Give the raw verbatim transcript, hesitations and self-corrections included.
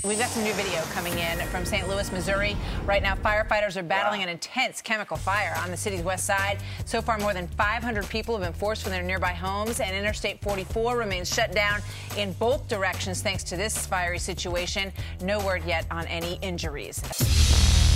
We've got some new video coming in from Saint Louis, Missouri. Right now, firefighters are battling wow. an intense chemical fire on the city's west side. So far, more than five hundred people have been forced from their nearby homes, and Interstate forty-four remains shut down in both directions thanks to this fiery situation. No word yet on any injuries.